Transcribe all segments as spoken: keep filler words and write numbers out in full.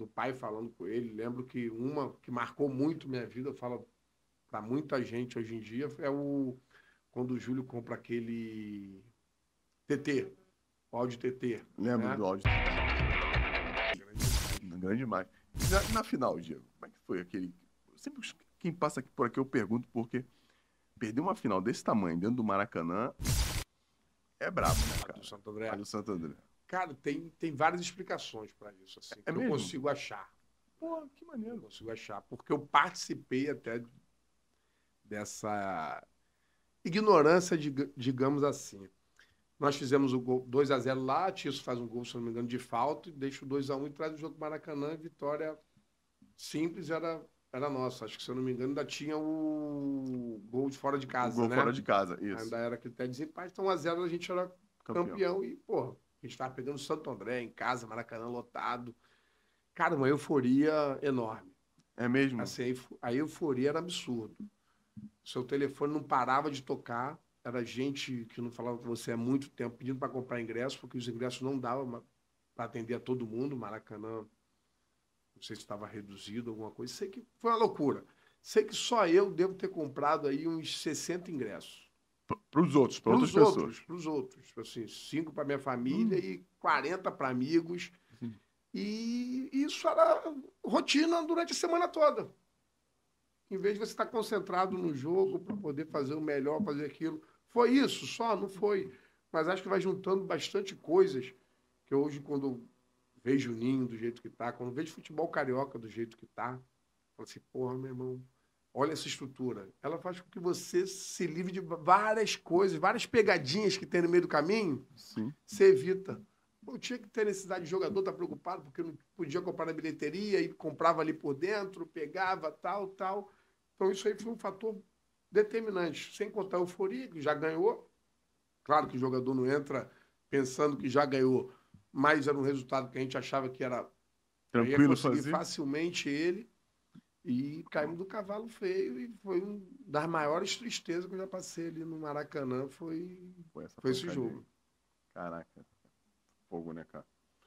do pai falando com ele. Lembro que uma que marcou muito minha vida, eu falo para muita gente hoje em dia, é o quando o Júlio compra aquele T T, o Audi T T. Lembro né? do áudio. Grande demais. Na, na final, Diego, como é que foi aquele... Sempre quem passa aqui por aqui eu pergunto, porque perder uma final desse tamanho dentro do Maracanã é brabo, né, A cara? do Santo André. A do Santo André. Cara, tem, tem várias explicações para isso, assim, É que eu mesmo? consigo achar. Pô, que Eu maneiro. consigo achar, porque eu participei até dessa ignorância, dig- digamos assim. Nós fizemos o gol dois a zero lá, Tício faz um gol, se não me engano, de falta, e deixa o dois a um e traz o jogo para o Maracanã, vitória simples era, era nossa. Acho que, se eu não me engano, ainda tinha o gol de fora de O casa, gol né? fora de casa, isso. Ainda era critério de desempate, então um a zero a gente era Campeão. campeão, e, pô, a gente estava pegando o Santo André em casa, Maracanã lotado. Cara, uma euforia enorme. É mesmo? Assim, a eufo- a euforia era absurda. Seu telefone não parava de tocar, era gente que não falava com você há muito tempo pedindo para comprar ingresso, porque os ingressos não davam para atender a todo mundo. Maracanã, não sei se estava reduzido, alguma coisa. Sei que foi uma loucura. Sei que só eu devo ter comprado aí uns sessenta ingressos. Para os outros, para Para outras os pessoas. outros, para os outros. Tipo assim, cinco para minha família Hum. e quarenta para amigos. Sim. E isso era rotina durante a semana toda. Em vez de você estar concentrado no jogo para poder fazer o melhor, fazer aquilo. Foi isso só? Não foi. Mas acho que vai juntando bastante coisas que hoje, quando eu vejo o Ninho do jeito que tá, quando eu vejo futebol carioca do jeito que tá, eu falo assim, porra, meu irmão, olha essa estrutura. Ela faz com que você se livre de várias coisas, várias pegadinhas que tem no meio do caminho, Sim. você evita. Eu tinha que ter necessidade de jogador, tá preocupado, porque não podia comprar na bilheteria, e comprava ali por dentro, pegava, tal, tal. Então, isso aí foi um fator determinante. Sem contar a euforia, que já ganhou. Claro que o jogador não entra pensando que já ganhou, mas era um resultado que a gente achava que era... Eu ia Tranquilo conseguir fazer. facilmente ele, e caímos do cavalo feio, e foi uma das maiores tristezas que eu já passei ali no Maracanã, foi, Foi, essa foi esse pancadinha. jogo. Caraca. Fogo, né, cara?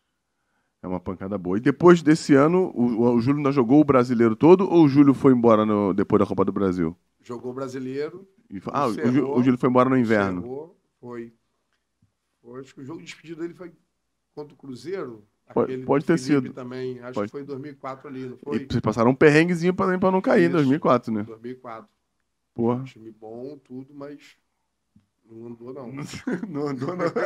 É uma pancada boa. E depois desse ano, o, o Júlio ainda jogou o brasileiro todo ou o Júlio foi embora no, depois da Copa do Brasil? Jogou brasileiro, E foi- ah, o, Jú- encerrou, o Júlio foi embora no inverno. encerrou, foi. foi. Acho que o jogo de despedida dele foi contra o Cruzeiro. Pode, Aquele pode do ter Felipe sido. também, acho Pode. que foi em dois mil e quatro ali, não E foi? vocês passaram um perrenguezinho pra, pra não cair em Isso. dois mil e quatro, né? dois mil e quatro. Porra. Time bom, tudo, mas não andou, não. Não andou, não.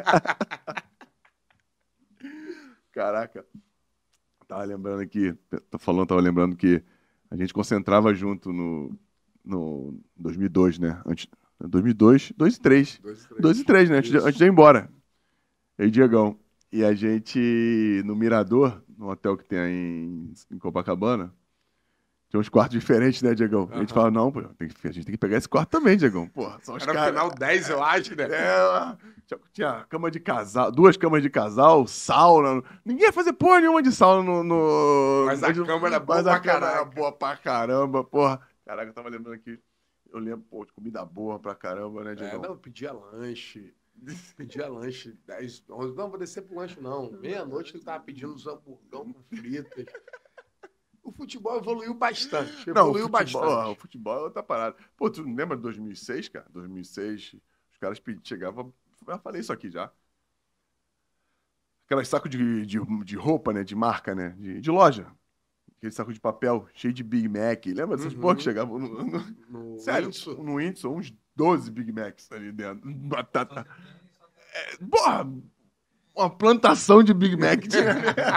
Caraca. Tava lembrando aqui, tô falando, tava lembrando que a gente concentrava junto no, no dois mil e dois, né? Antes, dois mil e dois, dois e três. Dois e três. dois e três, né? Antes de, Isso. antes de ir embora. Eu e Diegão. E a gente, no Mirador, no hotel que tem aí em, em Copacabana, tinha uns quartos diferentes, né, Diegão? A gente Aham. fala, não, pô, tem que- a gente tem que pegar esse quarto também, Diegão. Porra, são os Era caras. final dez, eu acho, né? É, tinha, tinha cama de casal, duas camas de casal, sauna. Ninguém ia fazer porra nenhuma de sauna no. no Mas a cama era boa mas a pra cama era caraca. boa pra caramba, porra. Caraca, eu tava lembrando aqui. Eu lembro, pô, de comida boa pra caramba, né, É, Diegão? não, eu pedia lanche. Pedia lanche dez, onze. Não, vou descer pro lanche, não. Meia-noite ele tava pedindo uns hamburgão com fritas. O futebol evoluiu bastante. Não, o Evoluiu futebol, ó, o bastante. futebol é outra parada. Pô, tu lembra de dois mil e seis, cara? dois mil e seis, os caras pedi- chegavam. Eu falei isso aqui já. Aquelas sacos de, de, de roupa, né? De marca, né? De, de loja. Aquele saco de papel cheio de Big Mac. Lembra dessas Uhum. porra que chegavam no, no- No Sério, Windsor. no Whindersson, uns doze Big Macs ali dentro. Batata. É, porra! Uma plantação de Big Mac tinha.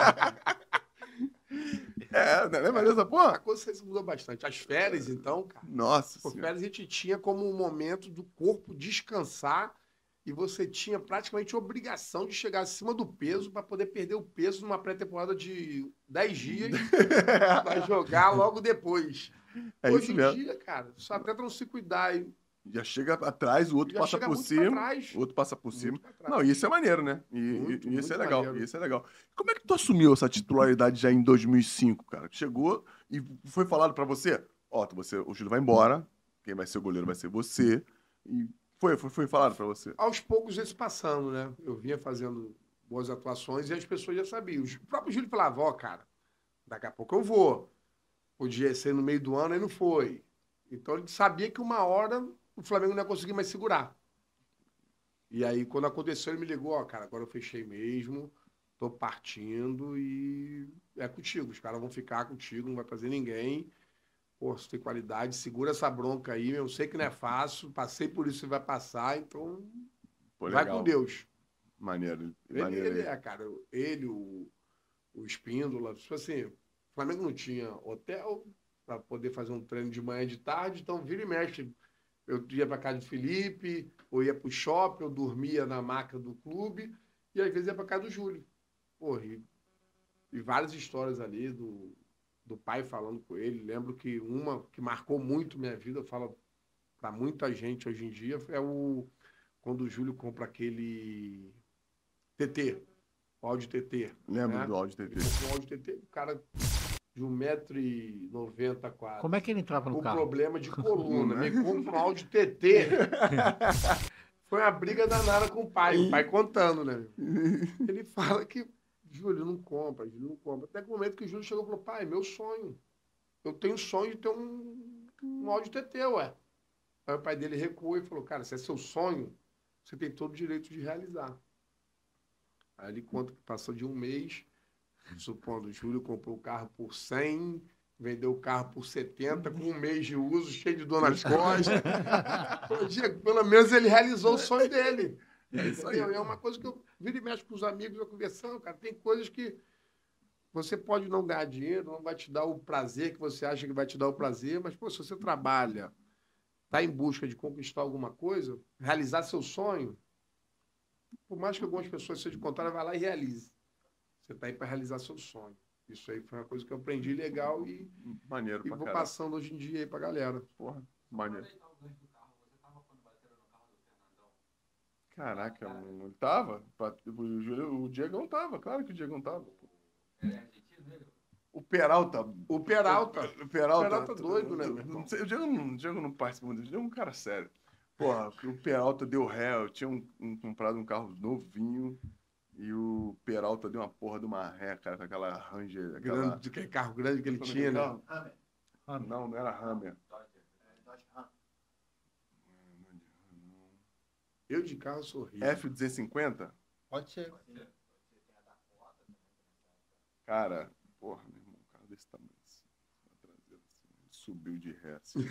É, né? Lembra dessa A porra? coisa mudou bastante. As férias, então, cara. Nossa Por senhora. férias a gente tinha como um momento do corpo descansar, e você tinha praticamente a obrigação de chegar acima do peso para poder perder o peso numa pré-temporada de dez dias para jogar logo depois. É Hoje isso em mesmo. dia, cara, só atleta não se cuidar e Já chega atrás, o outro já passa chega por muito pra cima, trás. o outro passa por cima. Muito pra trás. Não, isso é maneiro, né? E, Muito, e- e isso muito é legal, maneiro. isso é legal. Como é que tu assumiu essa titularidade já em dois mil e cinco, cara? Chegou e foi falado pra você, ó, tu- você, o Júlio vai embora, quem vai ser o goleiro vai ser você. E foi, foi, foi falado pra você. Aos poucos isso passando, né? Eu vinha fazendo boas atuações e as pessoas já sabiam. O próprio Júlio falava, ó, cara, Daqui a pouco eu vou. Podia ser no meio do ano e não foi. Então ele sabia que uma hora o Flamengo não ia conseguir mais segurar. E aí, quando aconteceu, ele me ligou, ó, cara, agora eu fechei mesmo, tô partindo e é contigo. Os caras vão ficar contigo, não vai trazer ninguém. Pô, você tem qualidade, segura essa bronca aí, eu sei que não é fácil, passei por isso, você vai passar, então Pô, vai legal. com Deus. Maneiro. Ele, maneiro ele aí. é, cara, ele, o, o Espíndola, tipo assim, o Flamengo não tinha hotel para poder fazer um treino de manhã e de tarde, então vira e mexe. Eu ia para casa do Felipe, ou ia para o shopping, eu dormia na maca do clube, e às vezes ia para casa do Júlio. Porra, e, e várias histórias ali do, do pai falando com ele. Lembro que uma que marcou muito minha vida, eu falo para muita gente hoje em dia, é o quando o Júlio compra aquele T T, o Audi T T. Lembro né? do Audi T T. Ele comprou um Audi T T, o cara de um metro e noventa quase. Como é que ele entrava no o carro? problema de coluna. Né? Me compra um Audi T T. Foi uma briga danada com o pai. O pai contando, né? Ele fala que Júlio não compra, Júlio não compra. Até que o momento que o Júlio chegou e falou, pai, meu sonho. Eu tenho sonho de ter um, um Audi T T, ué. Aí o pai dele recuou e falou, cara, se é seu sonho, você tem todo o direito de realizar. Aí ele conta que passou de um mês, supondo, o Júlio comprou o carro por cem, vendeu o carro por setenta, com um mês de uso, cheio de dor nas costas. Pô, Diego, pelo menos ele realizou o sonho dele. É isso aí. Entendeu? É uma coisa que eu viro e mexo com os amigos, eu conversando, cara, tem coisas que você pode não ganhar dinheiro, não vai te dar o prazer que você acha que vai te dar o prazer, mas, pô, se você trabalha, está em busca de conquistar alguma coisa, realizar seu sonho, por mais que algumas pessoas sejam contrárias, vai lá e realize. Você está aí para realizar seu sonho. Isso aí foi uma coisa que eu aprendi legal e, Maneiro e pra vou caralho. passando hoje em dia aí pra galera. Porra, maneiro. Caraca, mano, ele tava? O, Júlio- o Diegão tava, claro que o Diegão tava. pô. O Peralta. O Peralta. O Peralta. O Peralta doido, né, meu irmão? Não sei, o Diego não, o Diego não participa muito, o Diego é um cara sério. Porra, o Peralta deu ré, eu tinha um, um- comprado um carro novinho e o Peralta deu uma porra de uma ré, cara, com aquela Ranger. Aquela... Grande, aquele carro grande que ele Como é tinha, que é? né? Hammer. Não, não era Hammer. Eu de carro sou horrível. F duzentos e cinquenta? Pode ser. Cara, porra, meu irmão, um carro desse tamanho assim, na traseira, assim, subiu de ré, assim.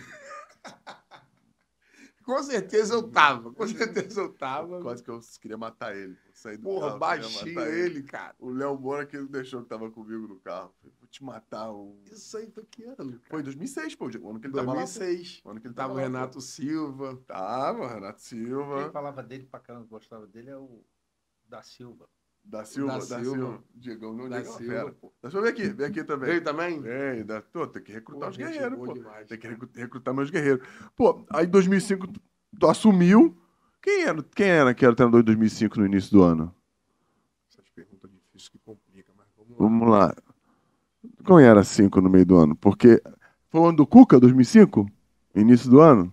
Com certeza eu tava. Com certeza eu tava. Quase que eu queria matar ele. Eu saí do Porra, carro, queria baixinho matar ele, cara. O Léo Moura que não deixou que tava comigo no carro. Falei, vou te matar. O... Isso aí foi que ano, cara? Foi em dois mil e seis, pô, o ano que ele dois mil tava e lá. seis. pô. O ano que ele Tava tava o lá, Renato Silva. pô. Tava, Renato Quem Silva. falava dele pra caramba, gostava dele é o da Silva. Da Silva, Da da Silva. Silva. Diegão, não, Da Diegão é Silva. fera, pô. Da Silva, vem aqui, vem aqui também. Veio também? Vem, da... Pô, tem que recrutar Pô, os gente guerreiros, boa pô. demais, Tem que cara. recru- recrutar meus guerreiros. Pô, aí em dois mil e cinco tu assumiu. Quem era, quem era que era o treinador de dois mil e cinco no início do ano? Essas perguntas difíceis que complicam, mas vamos lá. Vamos lá. Quem era cinco no meio do ano? Porque foi o ano do Cuca, dois mil e cinco? Início do ano?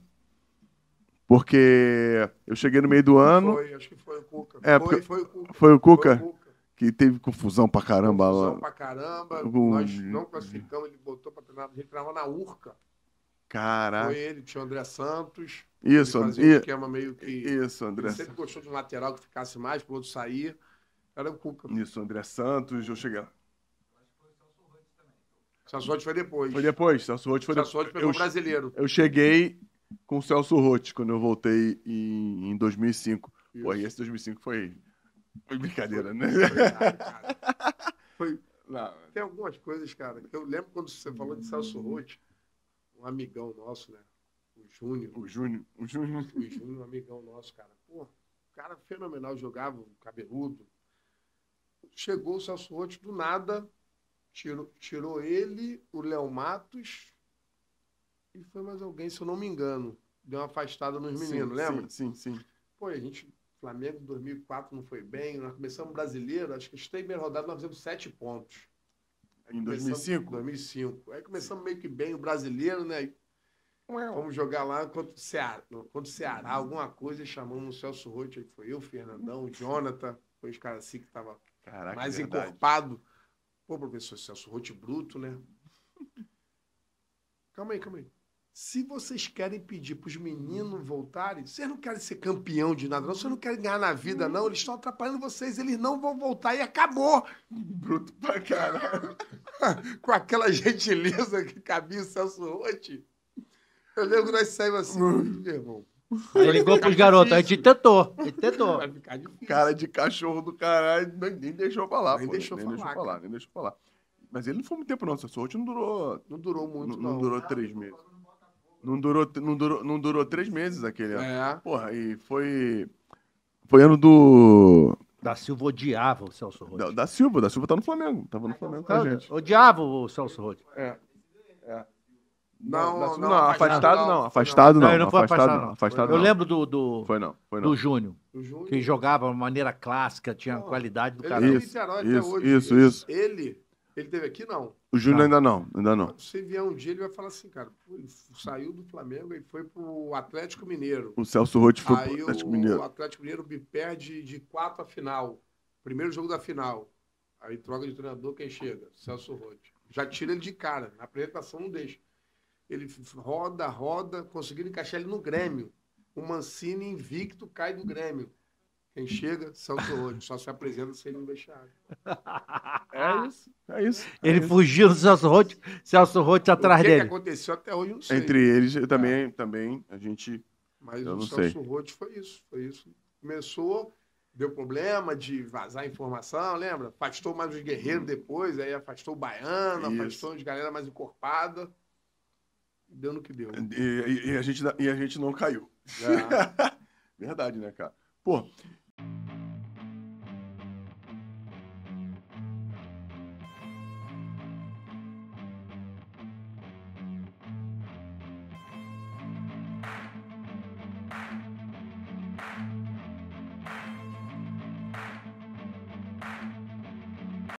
Porque eu cheguei no meio do ano, Foi, acho que foi o Cuca. É, foi, porque- foi o Cuca. foi o Cuca, Foi o Cuca. que teve confusão pra caramba Confusão lá. pra caramba. Algum- Nós não classificamos, ele botou pra treinar. A gente treinava na Urca. Caraca. Foi ele, tinha o André Santos. Isso, ele fazia um i- esquema meio que... isso, André. Ele sempre gostou de um lateral que ficasse mais, pro outro sair. Era o Cuca. Isso, André Santos, eu cheguei lá. Sassotti foi depois. Foi depois, Celso Rotti foi Sassotti depois. pegou Eu, o brasileiro. eu cheguei com o Celso Rotti quando eu voltei em, em dois mil e cinco. Pô, e Isso. esse dois mil e cinco foi, foi brincadeira, né? Foi, cara. Foi- Não, Tem algumas coisas, cara. que Eu lembro quando você falou de Celso Rotti, um amigão nosso, né? O Júnior. o Júnior, o Júnior. O Júnior, um amigão nosso, cara. Pô, cara fenomenal, jogava um cabeludo. Chegou o Celso Rotti do nada, tirou, tirou ele, o Léo Matos e foi mais alguém, se eu não me engano. Deu uma afastada nos meninos, sim, lembra? Sim, sim, sim. Pô, a gente, Flamengo em dois mil e quatro não foi bem, nós começamos brasileiro, acho que a primeira rodada nós fizemos sete pontos. Aí Em dois mil e cinco? começamos- dois mil e cinco. Aí começamos meio que bem o brasileiro, né? E Vamos jogar lá contra o Ceará, contra o Ceará alguma coisa, e chamamos o Celso Rotti, aí foi eu, o Fernandão, o Jonathan, foi os caras assim que estavam Caraca, mais verdade. encorpado. Pô, professor Celso Roth bruto, né? Calma aí, calma aí. Se vocês querem pedir para os meninos voltarem, vocês não querem ser campeão de nada, não. Vocês não querem ganhar na vida, não. Eles estão atrapalhando vocês. Eles não vão voltar e acabou. Bruto pra caralho. Com aquela gentileza que cabia o Celso Roth. Eu lembro que nós saímos assim, meu irmão. Aí ligou pros garotos, a gente tentou, a gente tentou. Vai ficar difícil. Cara de cachorro do caralho, nem, nem deixou falar, Nem pô. deixou nem falar, deixou cara. falar, nem deixou falar. Mas ele não foi muito tempo, não. O Celso Roth não durou. Não durou muito, não, não. não durou três meses. Não durou, não, durou, não durou três meses aquele ano. É. Porra, e foi. Foi ano do. Da Silva odiava o Celso Roth. Da, da Silva, da Silva tá no Flamengo. Tava no Flamengo com a gente. Odiava o Celso Roth. É. É. Não, da não, Silva, não, afastado não, não. não. Afastado Não, não. ele não foi Afastado afastado, não. não. Afastado Eu não. lembro do, do, Foi não, foi não. do Júnior, O Júnior. que jogava de maneira clássica, tinha Não, qualidade do Ele caralho. é Isso, Niterói até isso, hoje. isso, Ele- isso. Ele, ele teve aqui, não. O Júnior Não. ainda não, ainda não. Se vier um dia, ele vai falar assim, cara, pô, ele saiu do Flamengo e foi pro Atlético Mineiro. O Celso Roth foi Aí pro Atlético o Mineiro. Atlético Mineiro me perde de quatro a final. Primeiro jogo da final. Aí troca de treinador, quem chega? Celso Roth. Já tira ele de cara. Na apresentação não deixa. Ele roda, roda, conseguiram encaixar ele no Grêmio. O Mancini invicto cai do Grêmio. Quem chega? Celso Roth. Só se apresenta sem ele no vestiário. É isso, é isso. é Ele isso. fugiu do Celso Roth, Celso Roth atrás o que, que dele. aconteceu até hoje, eu não sei. Entre eles, eu também, também, a gente... Mas Eu o não Celso sei. Roth foi isso, foi isso. Começou, deu problema de vazar informação, lembra? Afastou mais os guerreiros depois, aí afastou o baiano, Isso. afastou as galera mais encorpada. Deu no que deu. E, e- e a gente, e a gente não caiu. É. Verdade, né, cara? Pô,